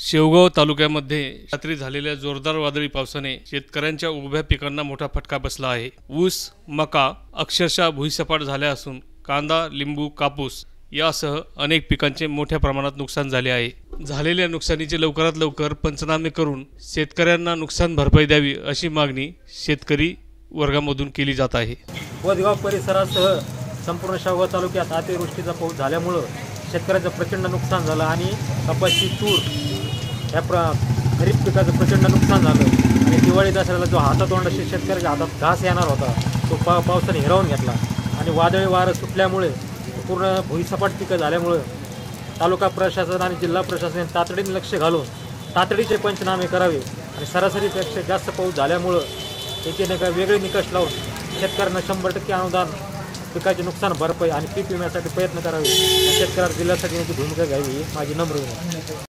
शेवगाव तालुक्यामध्ये रात्री झालेल्या जोरदार वादळी पावसाने शेतकऱ्यांच्या उभ्या पिकांना मोठा फटका बसला आहे। ऊस, मका अक्षरशः भुईसपाट झाल्या असून कांदा, लिंबू, कापूस यासह अनेक पिकांचे मोठ्या प्रमाणात नुकसान झाले आहे। झालेल्या नुकसानीचे लवकरात लवकर पंचनामे करून शेतकऱ्यांना नुकसान भरपाई द्यावी अशी मागणी शेतकरी वर्गामधून केली जात आहे। वदगाव परिसरासह संपूर्ण शेवगाव तालुक्यात अतिवृष्टीचा पाऊस झाल्यामुळे शेतकऱ्याचं प्रचंड नुकसान झालं आणि कपाशी, तूर या खरीप पिकाचं प्रचंड नुकसान झालं आणि दिवाळी दसऱ्याला जो हातातोंडाशी शेतकऱ्याच्या हातात घास येणार होता तो पावसाने हिरावून घेतला आणि वादळी वारं सुटल्यामुळे पूर्ण भुईसपाट पिकं झाल्यामुळे तालुका प्रशासन आणि जिल्हा प्रशासन तातडीने लक्ष घालून तातडीचे पंचनामे करावे आणि सरासरीपेक्षा जास्त पाऊस झाल्यामुळं त्याचे वेगळे निकष लावून शेतकऱ्यांना 100% अनुदान, पिकाचे नुकसान भरपाई आणि पीक विम्यासाठी प्रयत्न करावे, शेतकऱ्याला दिल्यासाठी भूमिका घ्यावी ही माझी नम्र विनंती।